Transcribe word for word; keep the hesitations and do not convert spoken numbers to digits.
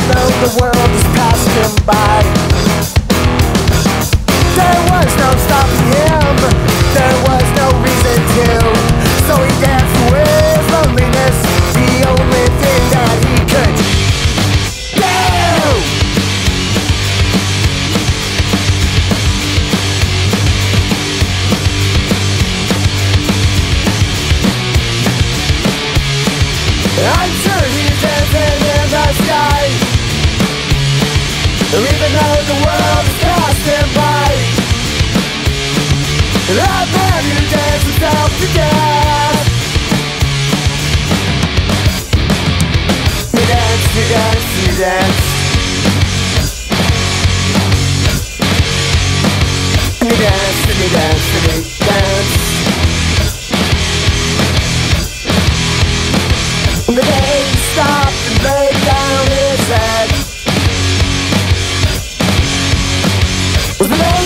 though the world has passed him by. There was no stopping him, there was no reason to. So he danced with loneliness, the only thing that he could do. I'm sure he's dancing in the sky, even though the world has passed him by. That man who danced himself to death. He danced, he danced, he danced. He danced, and he danced, and he danced. The day he stopped and laid down his head was the day